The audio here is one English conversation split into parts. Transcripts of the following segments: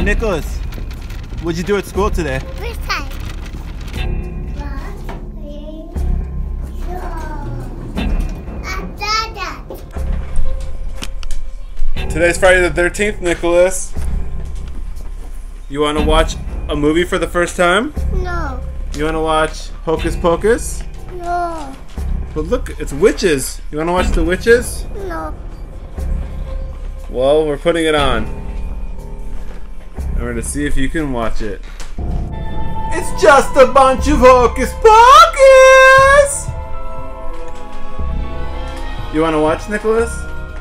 Nicholas, what'd you do at school today? First time. Today's Friday the 13th, Nicholas. You want to watch a movie for the first time? No. You want to watch Hocus Pocus? No. But look, it's witches. You want to watch the witches? No. Well, we're putting it on. And we're going to see if you can watch it. It's just a bunch of Hocus Pocus! You want to watch, Nicholas?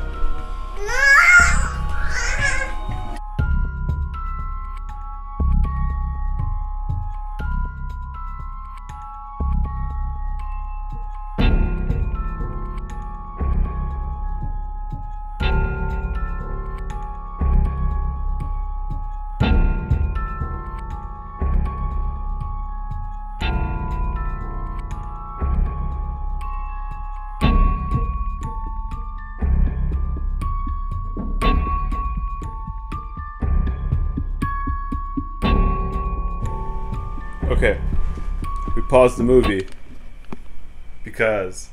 Okay, we paused the movie because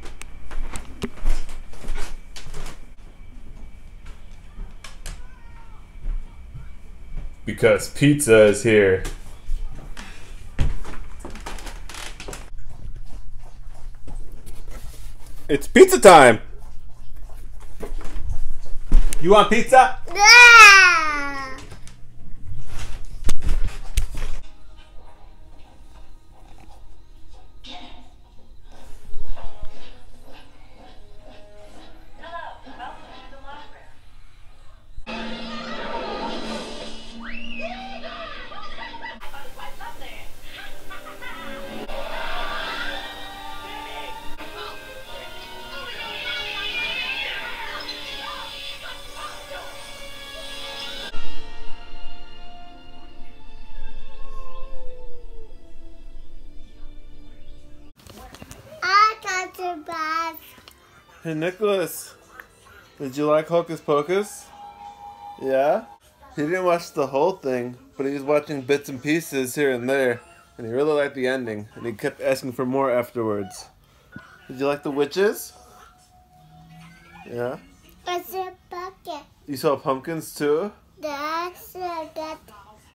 pizza is here. It's pizza time! You want pizza? Yeah. I got your bath. Hey Nicholas, did you like Hocus Pocus? Yeah? He didn't watch the whole thing, but he was watching bits and pieces here and there, and he really liked the ending, and he kept asking for more afterwards. Did you like the witches? Yeah? It's a bucket. You saw pumpkins too? That's that.